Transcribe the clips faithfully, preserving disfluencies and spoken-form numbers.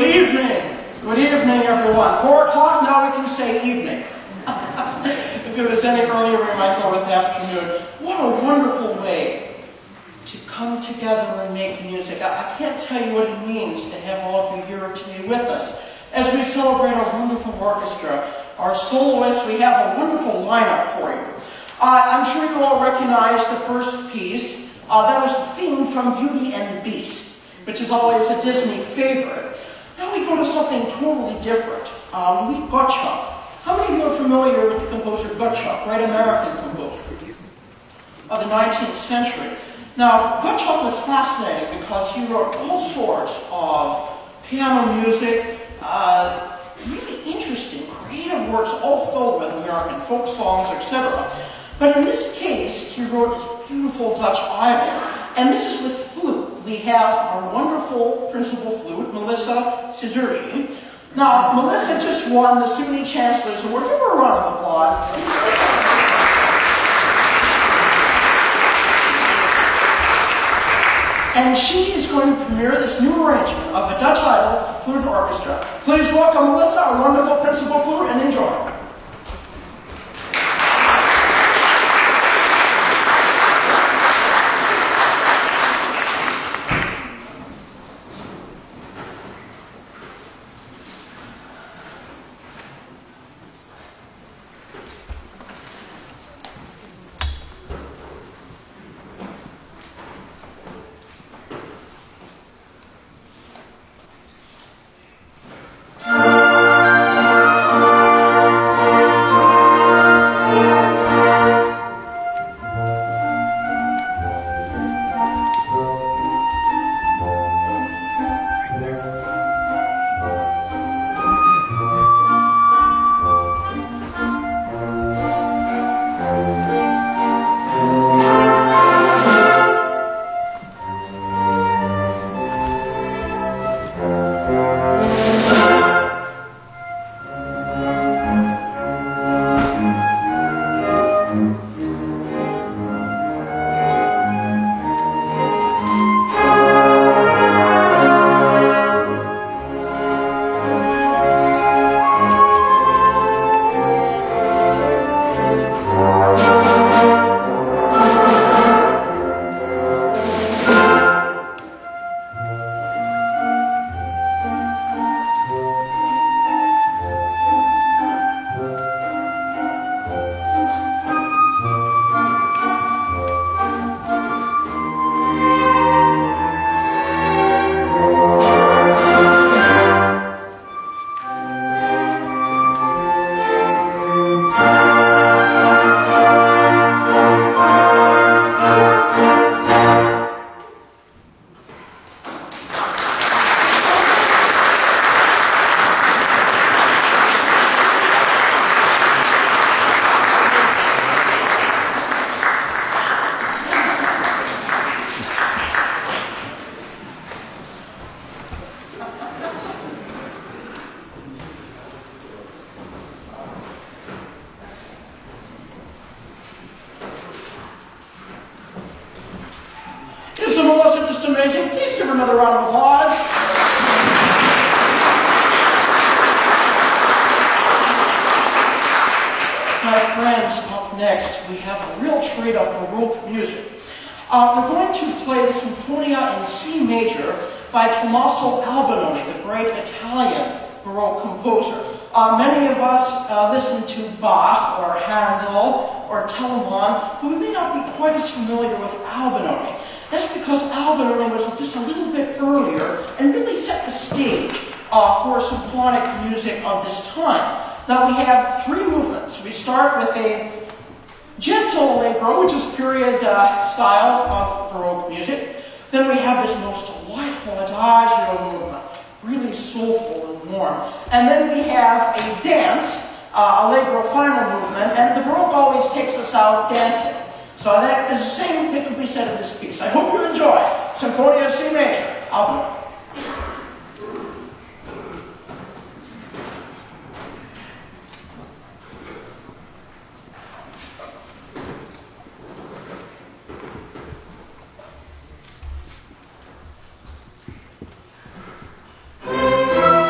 evening. Good evening, everyone. Four o'clock, now we can say evening. If it was any earlier, we might go with afternoon. What a wonderful way to come together and make music. I, I can't tell you what it means to have all of you here today with us. As we celebrate our wonderful orchestra, our soloists, we have a wonderful lineup for you. Uh, I'm sure you all recognize the first piece. Uh, that was the theme from Beauty and the Beast, which is always a Disney favorite. Now we go to something totally different. Uh, Louis Gottschalk. How many of you are familiar with the composer Gottschalk, great American composer of the nineteenth century? Now, Gottschalk was fascinating because he wrote all sorts of piano music, uh, really interesting, creative works, all filled with American folk songs, et cetera. But in this case, he wrote this beautiful Dutch idyll, and this is with flute. We have our wonderful principal flute, Melissa Cizurgi. Now, Melissa just won the SUNY Chancellor's Award. Give her a round of applause. And she is going to premiere this new arrangement of a Dutch idyll for flute orchestra. Please welcome Melissa, our wonderful principal flute, and enjoy. Amazing. Please give her another round of applause. My friends, up next, we have a real treat of Baroque music. Uh, we're going to play the Sinfonia in C major by Tommaso Albinoni, the great Italian Baroque composer. Uh, many of us uh, listen to Bach or Handel or Telemann, but we may not be quite as familiar with Albinoni. That's because Albinoni was just a little bit earlier and really set the stage uh, for symphonic music of this time. Now we have three movements. We start with a gentle allegro, which is period uh, style of Baroque music. Then we have this most delightful adagio movement, really soulful and warm. And then we have a dance, uh, allegro final movement, and the Baroque always takes us out dancing. So that is the same that could be said of this piece. I hope you enjoy Sinfonia C major, Albinoni. Thank you.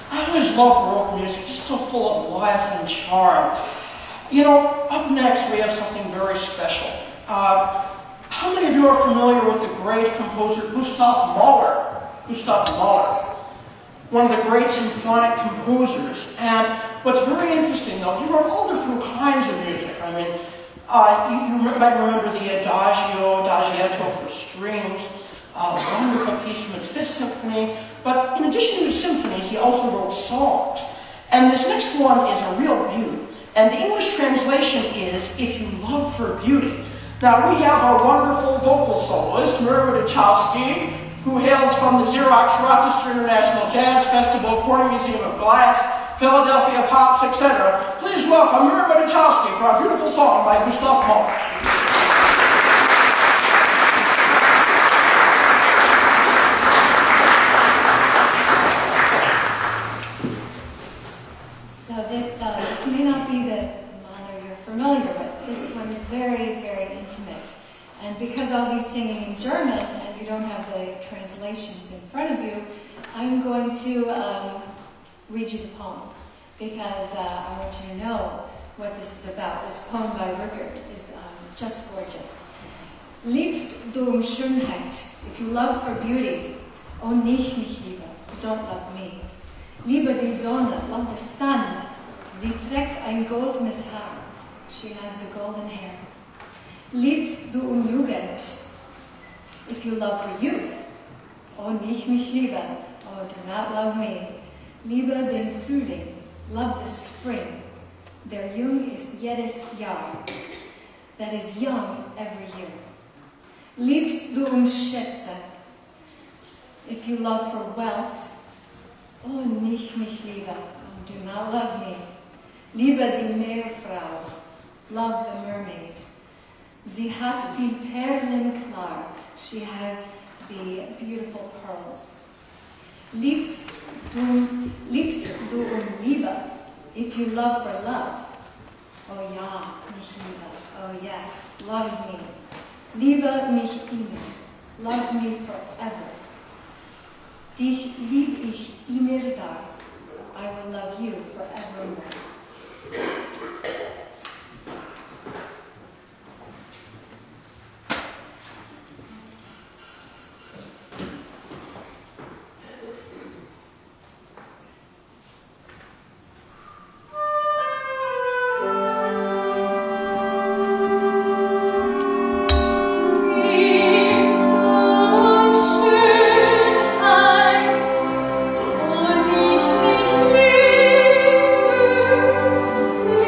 I always love Baroque music, just so full of life and charm. You know, up next we have something very special. Uh, how many of you are familiar with the great composer Gustav Mahler? Gustav Mahler, one of the great symphonic composers. And what's very interesting, though, he wrote all different kinds of music. I mean, uh, you, you might remember the Adagio, Adagietto for strings, a wonderful piece from his Fifth Symphony. But in addition to his symphonies, he also wrote songs. And this next one is a real beauty. And the English translation is, If You Love for Beauty. Now, we have our wonderful vocal soloist, Mirva Duchowski, who hails from the Xerox Rochester International Jazz Festival, Corning Museum of Glass, Philadelphia Pops, et cetera. Please welcome Mirva Duchowski for our beautiful song by Gustav Mahler. Very, very intimate. And because I'll be singing in German and you don't have the translations in front of you, I'm going to um, read you the poem because uh, I want you to know what this is about. This poem by Rückert is um, just gorgeous. Liebst du um Schönheit, if you love for beauty, oh nicht mich liebe, don't love me. Liebe die Sonne, love the sun, sie trägt ein goldenes Haar. She has the golden hair. Liebst du um Jugend, if you love for youth. Oh, nicht mich liebe, oh, do not love me. Liebe den Frühling, love the spring. Der Jung ist jedes Jahr, that is young every year. Liebst du um Schätze, if you love for wealth. Oh, nicht mich liebe, oh, do not love me. Liebe die Meerfrau, love the mermaid. Sie hat viel Perlen klar. She has the beautiful pearls. Liebst du, liebst du um Liebe, if you love for love. Oh ja, mich liebe. Oh yes, love me. Liebe mich immer. Love me forever. Dich lieb ich immer da. I will love you forevermore. Liebe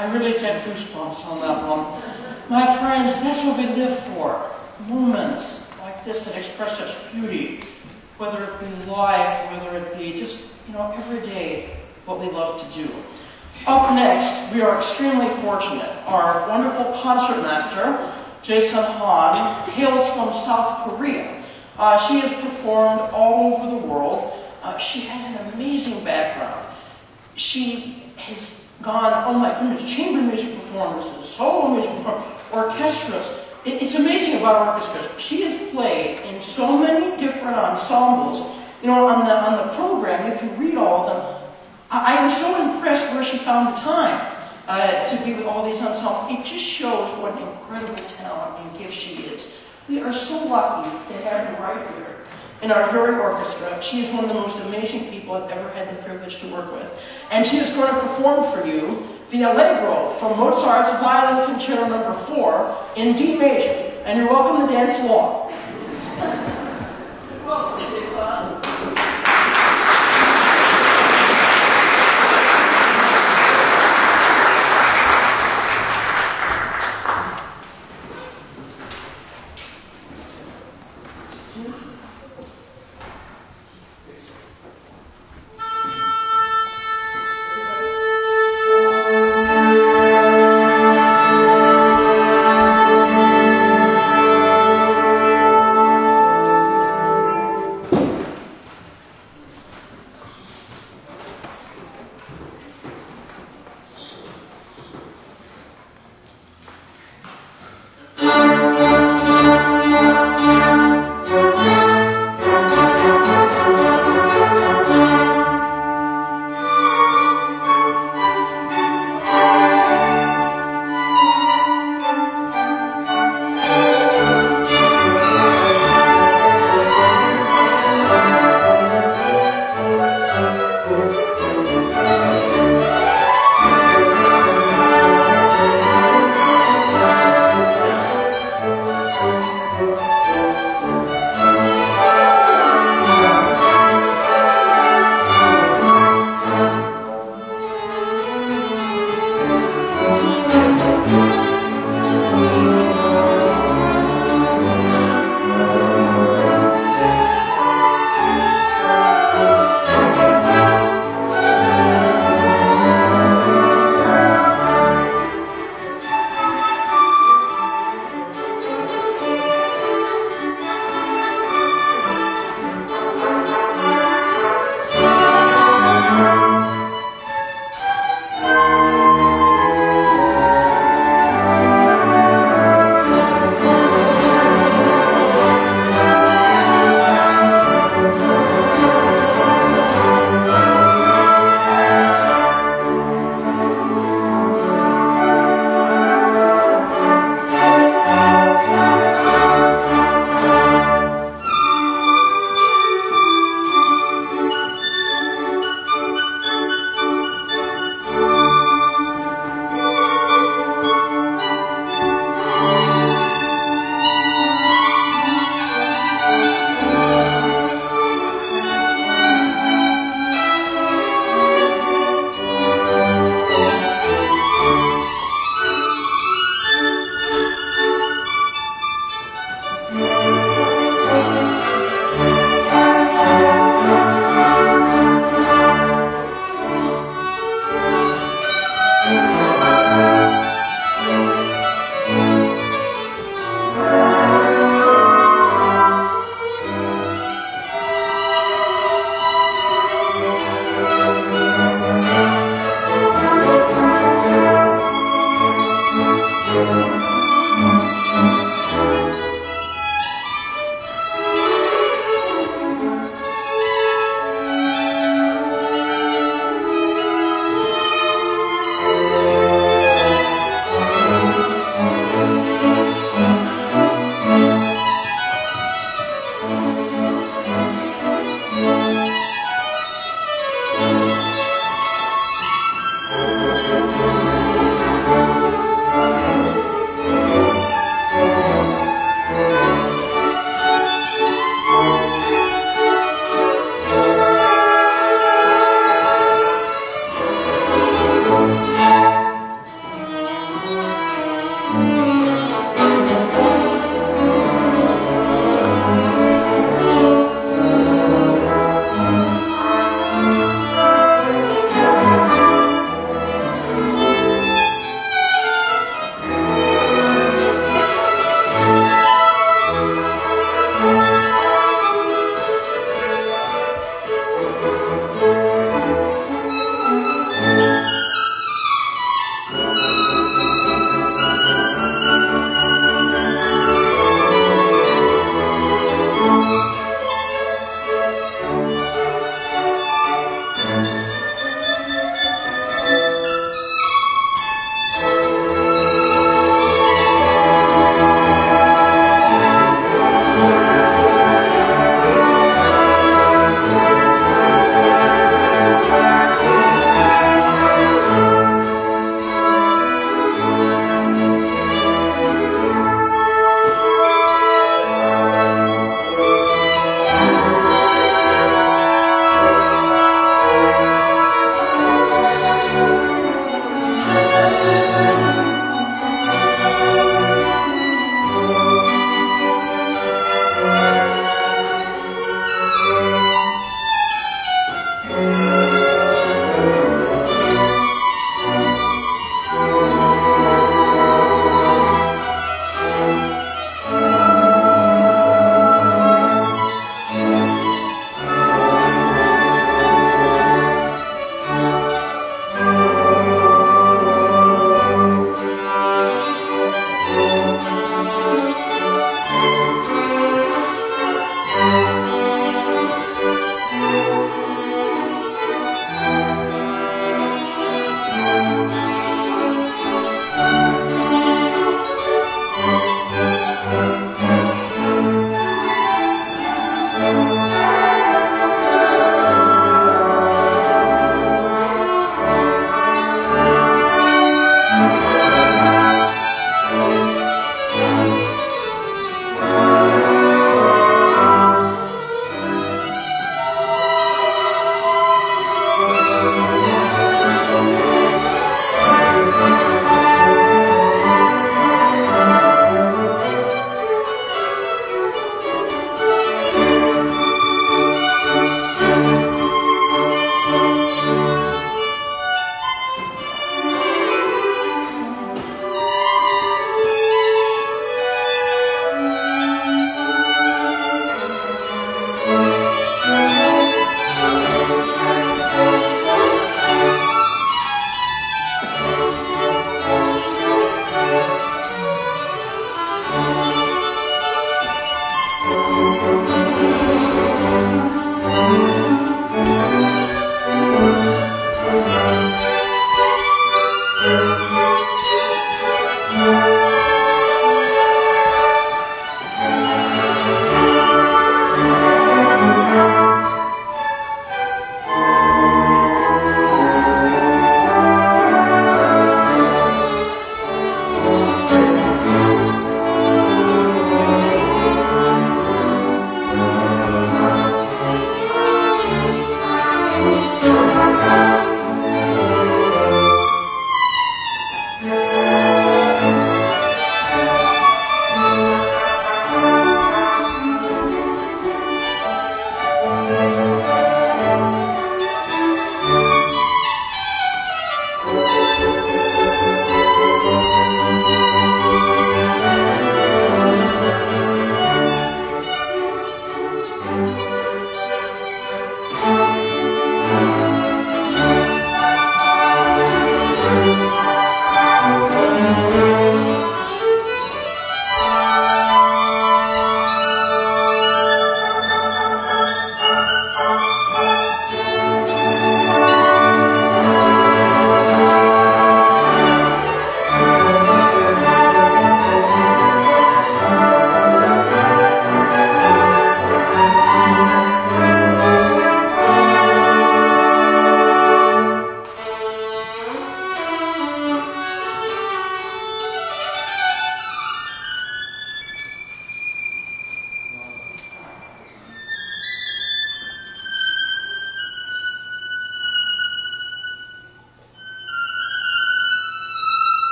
I really get goosebumps on that one. My friends, that's what we live for. Moments like this that express such beauty, whether it be life, whether it be just, you know, every day, what we love to do. Up next, we are extremely fortunate. Our wonderful concertmaster, Jason Han, hails from South Korea. Uh, she has performed all over the world. Uh, she has an amazing background. She has gone, oh my goodness, chamber music performances, solo music performances, orchestras. It, it's amazing about orchestras. She has played in so many different ensembles. You know, on the, on the program, you can read all of them. I, I am so impressed where she found the time uh, to be with all these ensembles. It just shows what an incredible talent and gift she is. We are so lucky to have her right here in our very orchestra. She is one of the most amazing people I've ever had the privilege to work with. And she is going to perform for you the Allegro from Mozart's Violin Concerto number four in D major. And you're welcome to dance along. Welcome, Jason. Thank you.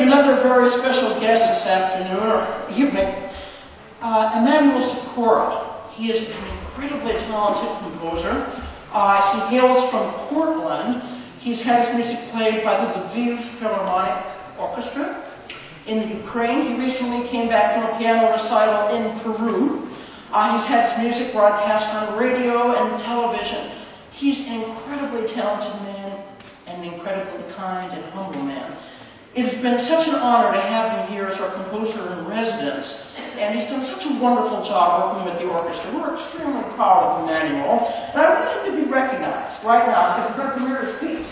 another very special guest this afternoon, or evening, uh, Emanuel Sikora. He is an incredibly talented composer. Uh, he hails from Portland. He's had his music played by the Lviv Philharmonic Orchestra in the Ukraine. He recently came back from a piano recital in Peru. Uh, he's had his music broadcast on radio and television. He's an incredibly talented man and an incredibly kind and humble man. It has been such an honor to have him here as our composer in residence, and he's done such a wonderful job working with the orchestra. We're extremely proud of Emanuel, and I want him to be recognized right now because we're going to premiere his piece.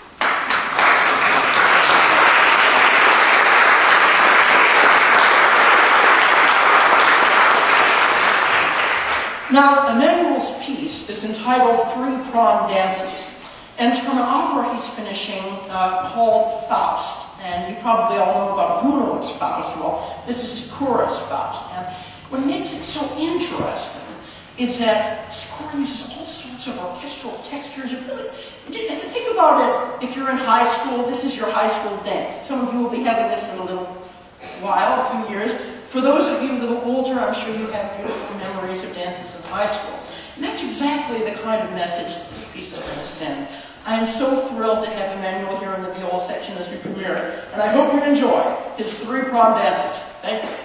Now, Emanuel's piece is entitled Three Prom Dances, and it's from an opera he's finishing uh, called Faust. And you probably all know about Gounod's Faust. Well, this is Sikora's Faust. And what makes it so interesting is that Sikora uses all sorts of orchestral textures. It really, think about it, if you're in high school, this is your high school dance. Some of you will be having this in a little while, a few years. For those of you a little older, I'm sure you have beautiful memories of dances in high school. And that's exactly the kind of message that this piece is going to send. I am so thrilled to have Emanuel here in the viola section as we premiere it, and I hope you enjoy his three prom dances. Thank you.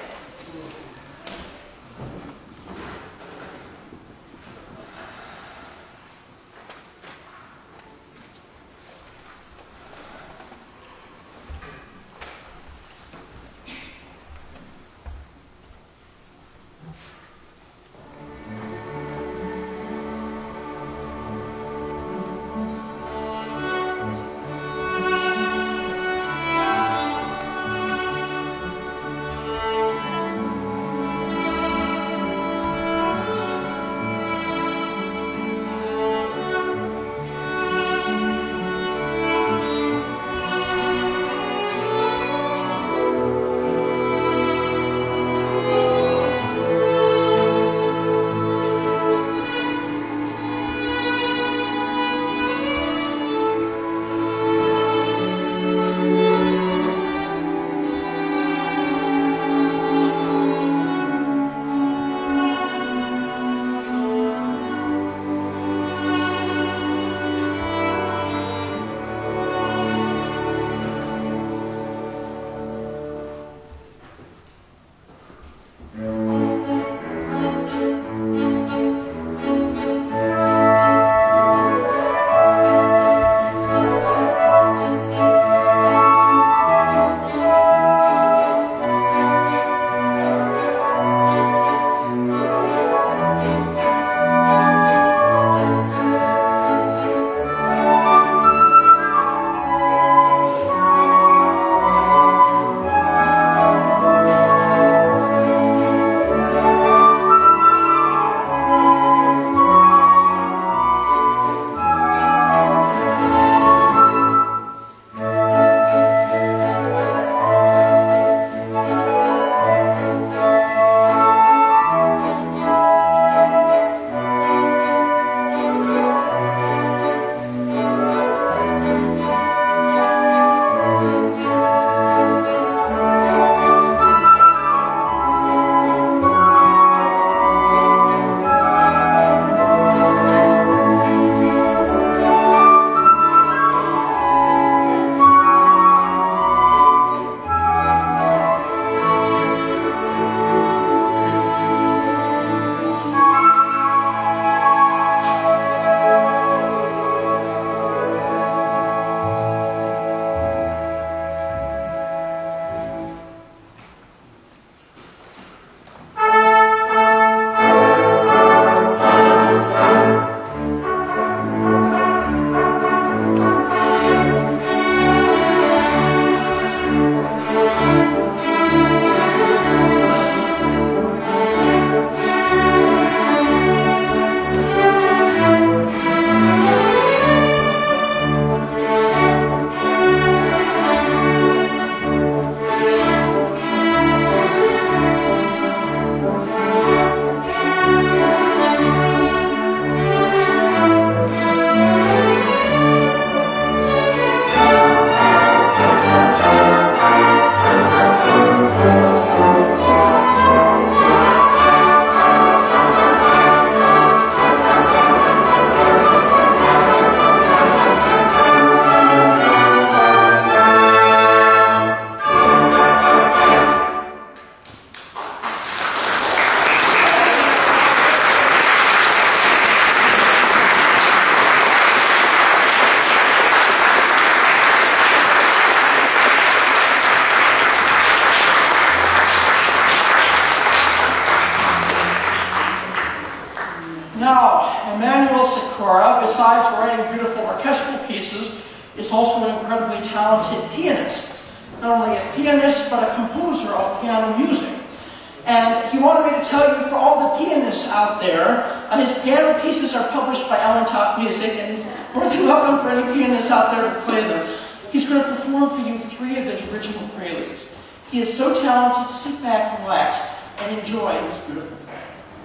cases, is also an incredibly talented pianist. Not only a pianist, but a composer of piano music. And he wanted me to tell you, for all the pianists out there, uh, his piano pieces are published by Allentoft Music, and he's more than welcome for any pianists out there to play them. He's going to perform for you three of his original preludes. He is so talented, sit back, relax, and enjoy his beautiful playing.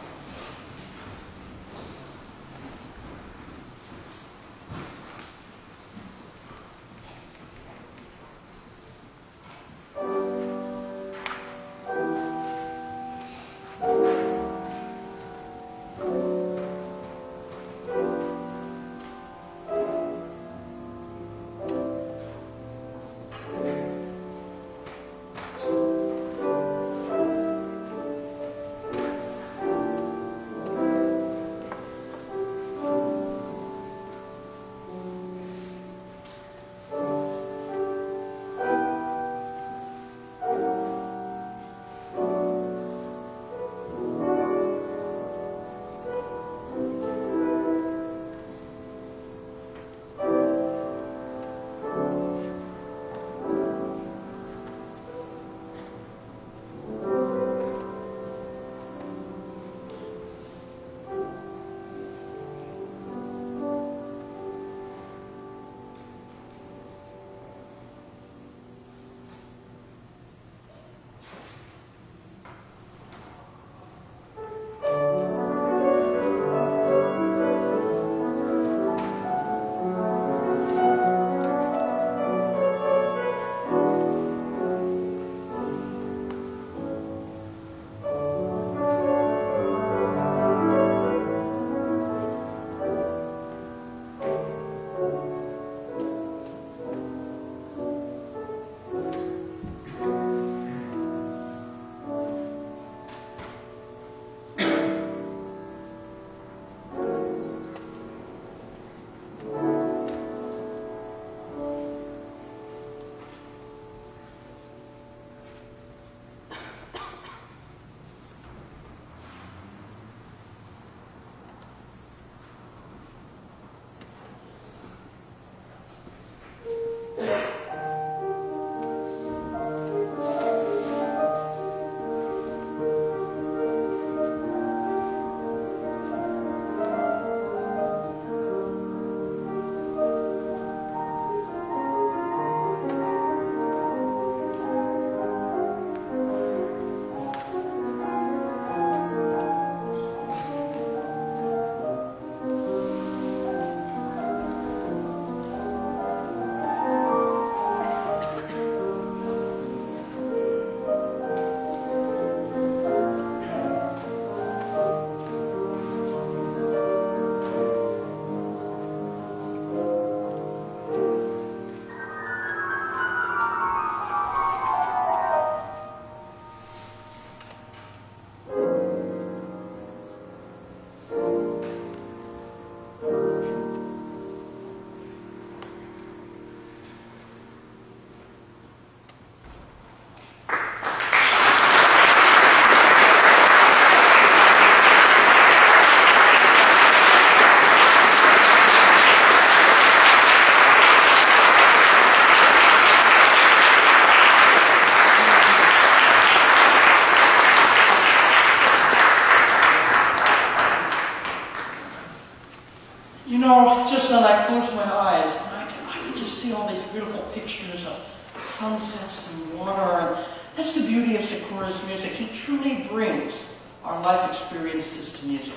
Just then I closed my eyes, and I could, I could just see all these beautiful pictures of sunsets and water. And that's the beauty of Sikura's music. He truly brings our life experiences to music.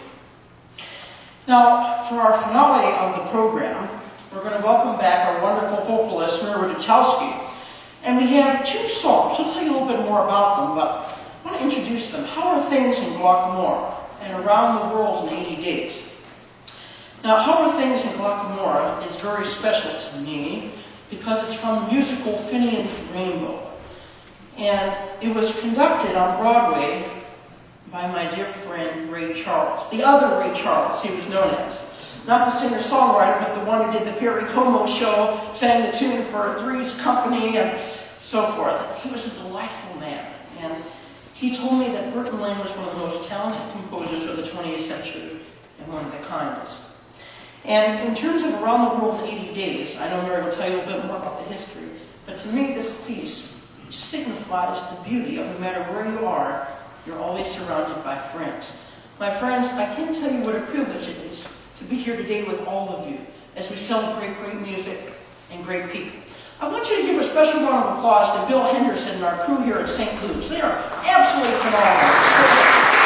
Now, for our finale of the program, we're going to welcome back our wonderful vocalist, Mira Wojciechowski. And we have two songs. I'll tell you a little bit more about them, but I want to introduce them. How Are Things in Glockamora and Around the World in eighty days. Now, How Are Things in Glockamora is very special to me because it's from the musical Finian's Rainbow. And it was conducted on Broadway by my dear friend Ray Charles, the other Ray Charles he was known as. Not the singer-songwriter, but the one who did the Perry Como show, sang the tune for Three's Company, and so forth. He was a delightful man, and he told me that Burton Lane was one of the most talented composers of the twentieth century, and one of the kindest. And in terms of Around the World in eighty days, I know Mary will tell you a little bit more about the history, but to me this piece just signifies the beauty of no matter where you are, you're always surrounded by friends. My friends, I can't tell you what a privilege it is to be here today with all of you as we celebrate great music and great people. I want you to give a special round of applause to Bill Henderson and our crew here at Saint Luke's. They are absolutely phenomenal.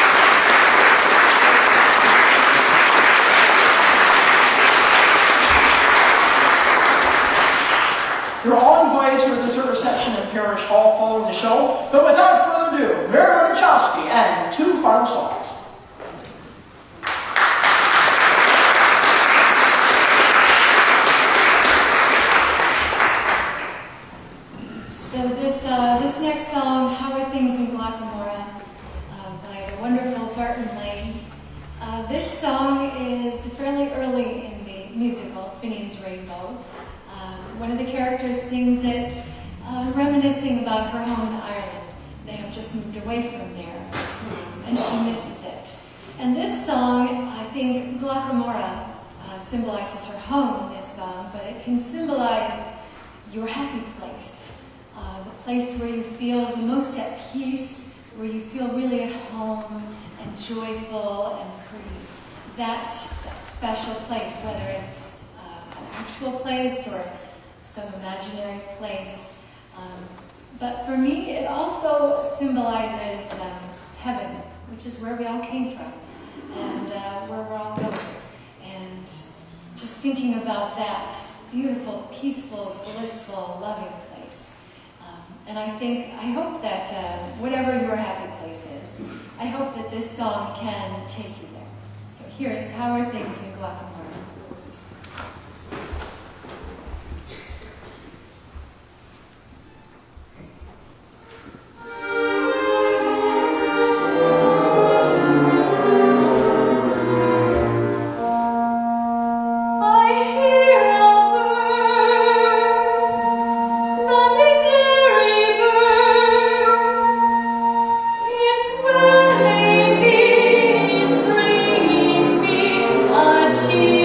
You're all invited to a dessert reception in Parish Hall following the show, but without further ado, Mary Rodichowski and two final songs. So this uh, this next song, How Are Things in Glockamora, uh, by the wonderful Barton Lane. Uh, this song is fairly early in the musical, Finian's Rainbow. One of the characters sings it, uh, reminiscing about her home in Ireland. They have just moved away from there, and she misses it. And this song, I think Glockamora uh, symbolizes her home in this song, but it can symbolize your happy place, uh, the place where you feel the most at peace, where you feel really at home and joyful and free. That, that special place, whether it's uh, an actual place or some imaginary place. Um, but for me, it also symbolizes um, heaven, which is where we all came from, and uh, where we're all going. And just thinking about that beautiful, peaceful, blissful, loving place. Um, and I think, I hope that uh, whatever your happy place is, I hope that this song can take you there. So here is How Are Things in Glockamora. She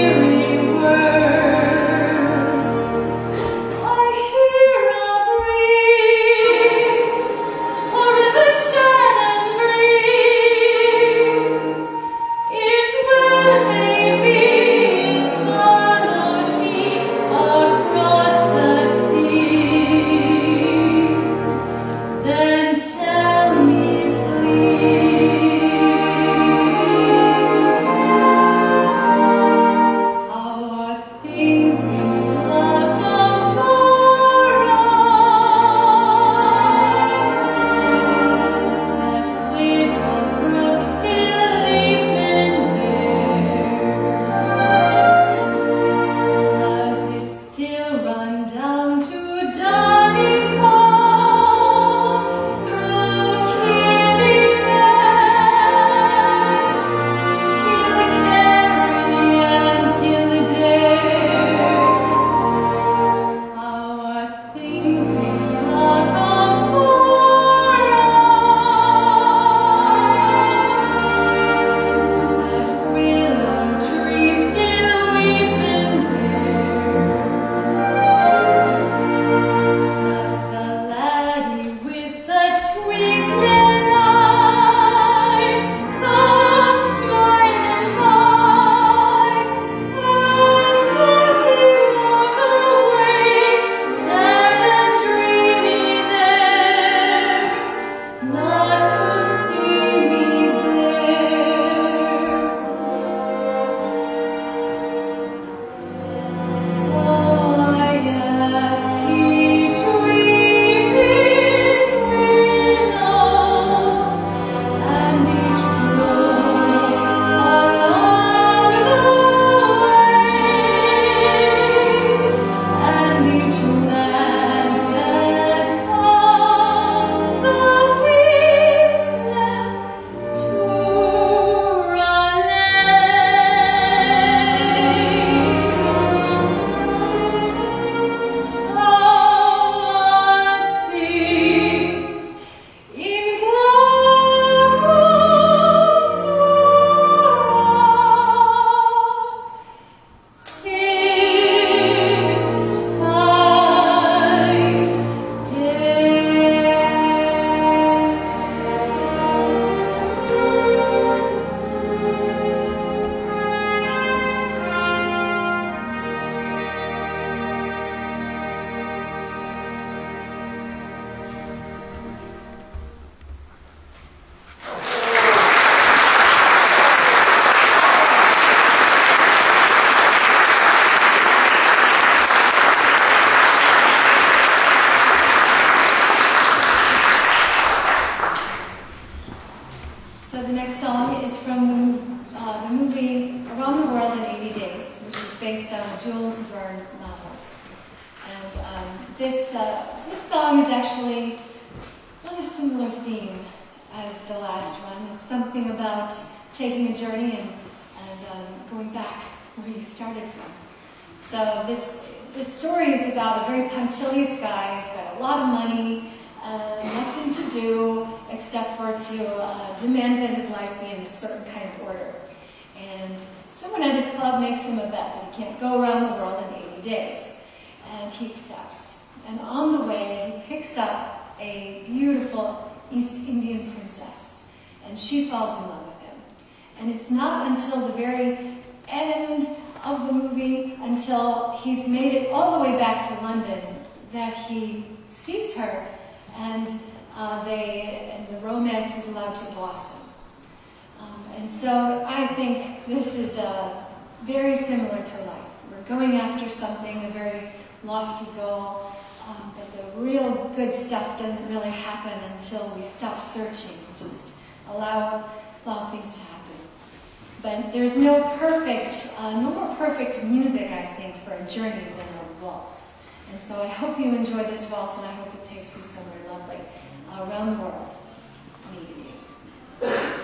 this, uh, this song is actually on a similar theme as the last one. It's something about taking a journey and, and um, going back where you started from. So this, this story is about a very punctilious guy who's got a lot of money, uh, nothing to do except for to uh, demand that his life be in a certain kind of order. And someone at his club makes him a bet that he can't go around the world in eighty days. And he accepts. And on the way, he picks up a beautiful East Indian princess. And she falls in love with him. And it's not until the very end of the movie, until he's made it all the way back to London, that he sees her, and uh, they and the romance is allowed to blossom. Um, and so I think this is uh, very similar to life. We're going after something, a very lofty goal, um, but the real good stuff doesn't really happen until we stop searching, just allow, allow things to happen. But there's no perfect, uh, no more perfect music, I think, for a journey than a waltz. And so I hope you enjoy this waltz, and I hope it takes you somewhere lovely uh, around the world in eighty days.